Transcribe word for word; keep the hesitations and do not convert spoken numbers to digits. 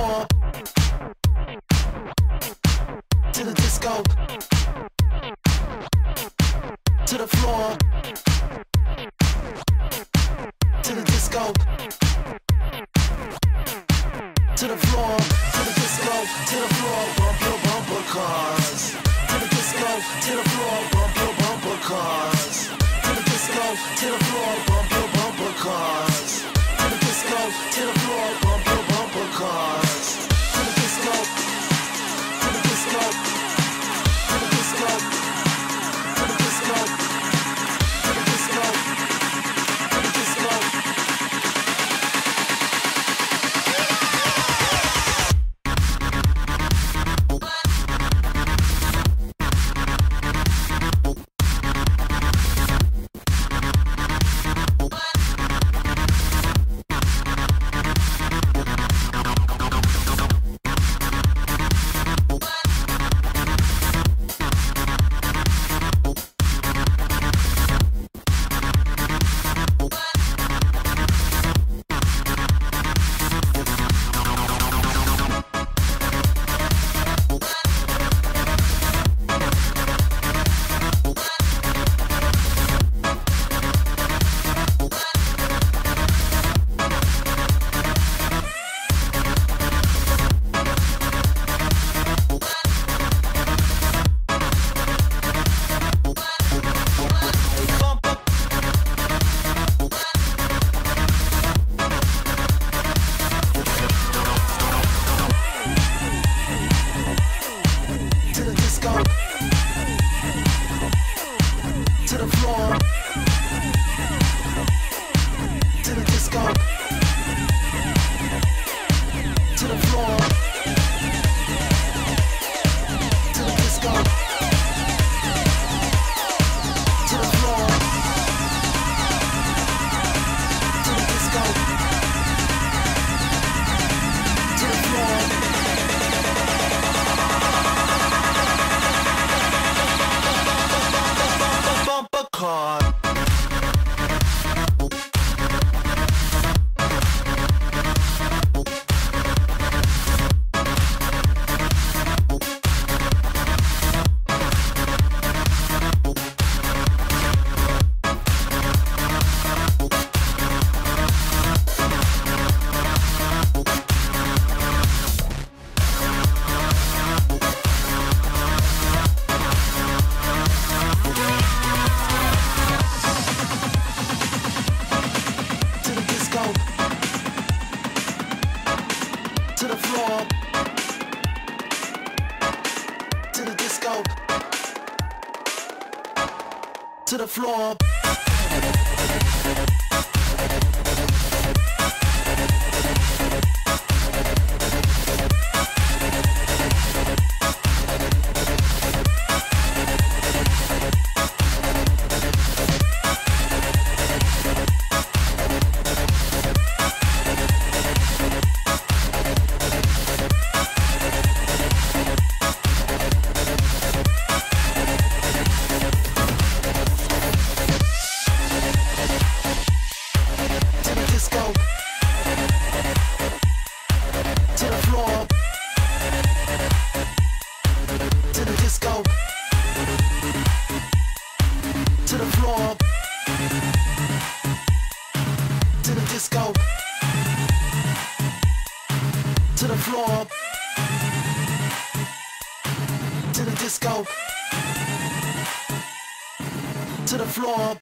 floor, to the disco, to the floor, to the disco, to the floor, to the disco, to the floor, bump your bumper cars. To the disco, to the floor, bump your bumper cars. To the disco, to the floor, bump your bumper cars. To the disco, to the floor, bump your bumper cars. To the disco, to the disco, to the disco, to the disco, to the disco, to the disco. To the floor. To the floor, to the disco, to the floor.